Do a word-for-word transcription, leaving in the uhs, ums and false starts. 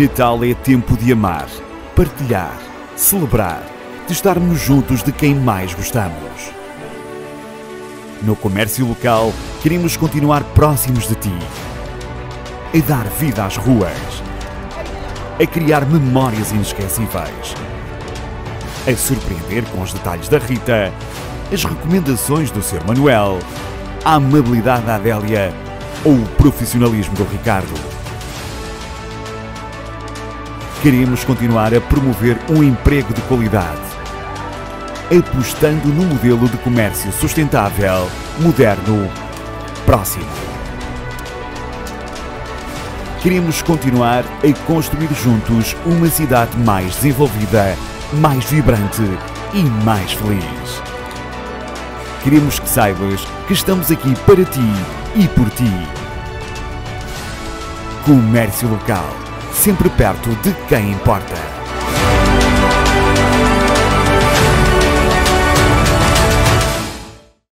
Natal é tempo de amar, partilhar, celebrar, de estarmos juntos de quem mais gostamos. No comércio local, queremos continuar próximos de ti, a dar vida às ruas, a criar memórias inesquecíveis, a surpreender com os detalhes da Rita, as recomendações do senhor Manuel, a amabilidade da Adélia ou o profissionalismo do Ricardo. Queremos continuar a promover um emprego de qualidade, apostando no modelo de comércio sustentável, moderno, próximo. Queremos continuar a construir juntos uma cidade mais desenvolvida, mais vibrante e mais feliz. Queremos que saibas que estamos aqui para ti e por ti. Comércio local, sempre perto de quem importa.